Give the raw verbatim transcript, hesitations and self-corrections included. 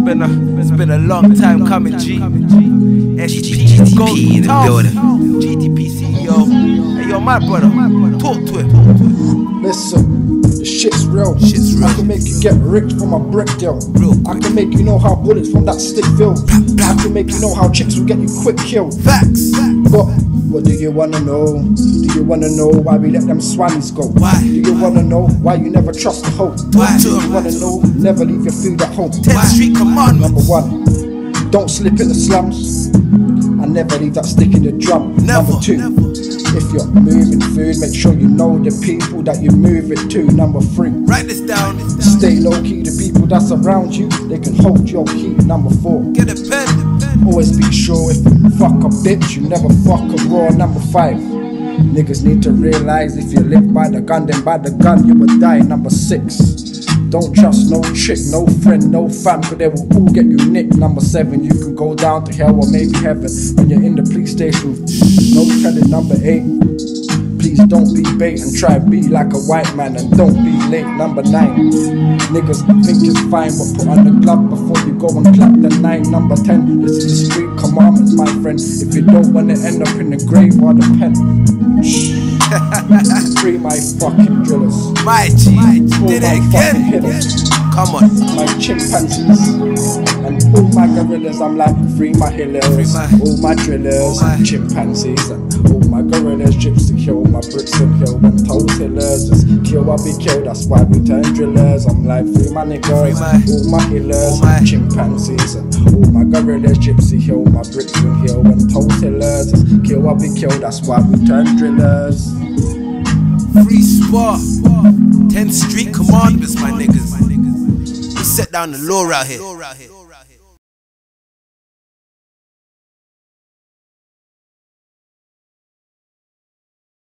been a, it's been a long time coming, G. S G T P in the building. G T P C E O. Hey, yo, my brother, talk to him. Listen, the shit's real. Shit's real. I can make you get rich from a brick deal. Real I can make you know how bullets from that stick feel. I can make you know how chicks will get you quick killed. Facts. But what do you wanna know? Do you wanna know why we let them swannies go? Why? Do you wanna know why you never trust the hope? Why? Do you wanna know never leave your food at home? tenth Street Commandments. Number one, don't slip in the slums and never leave that stick in the drum. Never. Number two, Never. if you're moving food, make sure you know the people that you move it to. Number three, Write this down. stay low key, the people that's around you, they can hold your key. Number four, Get a pen. always be sure if you fuck a bitch, you never fuck a raw. Number five, niggas need to realize if you live by the gun, then by the gun you will die. Number six, don't trust no chick, no friend, no fam, cause they will all get you nicked. Number seven, you can go down to hell or maybe heaven when you're in the police station. No telling. Number eight, please don't be bait and try be like a white man and don't be late. Number nine, niggas think it's fine but put on the glove before you go and clap the nine. Number ten, this is the street commandments, my friend. If you don't want to end up in the grave or the pen, free my fucking drillers. My G. All Did my it fucking again. hitters, Come on. my chimpanzees, and all my gorillas. I'm like, free my healers, Free my- all my drillers, all my- chimpanzees, and all my gorillas. Gypsy kill my bricks and hill when toes hillers. Just kill, I'll be killed. That's why we turn drillers. I'm like, free my niggas, Free my- all my healers, all my- chimpanzees, and all my gorillas. Gypsy hill my bricks and hill when toes hillers. Just kill, I'll be killed. That's why we turn drillers. Free Spar. tenth Street Commandments, my niggas. We set down the law out here.